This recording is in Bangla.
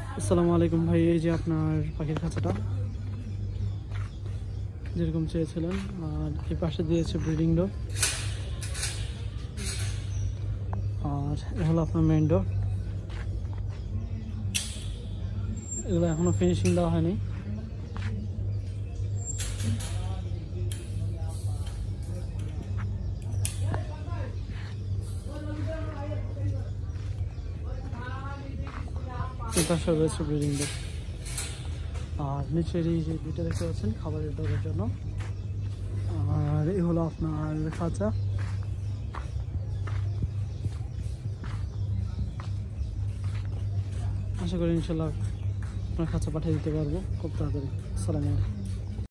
আসসালামু আলাইকুম ভাই, এই যে আপনার পাখির খাঁচাটা যেরকম চেয়েছিলেন। আর এই পাশে দিয়েছে ব্রিডিং ডোর, আর এ হলো আপনার মেইন ডোর। এগুলো এখনো ফিনিশিং দেওয়া হয়নি। এই পাশে রয়েছে ব্রিডিং ডোর, আর নিচের এই যে দুইটা দেখতে পাচ্ছেন খাবারের ডোরের জন্য। আর এই হলো আপনার খাঁচা। আশা করি ইনশাল্লাহ আপনার খাঁচা পাঠিয়ে দিতে পারবো খুব তাড়াতাড়ি। আসসালামু আলাইকুম।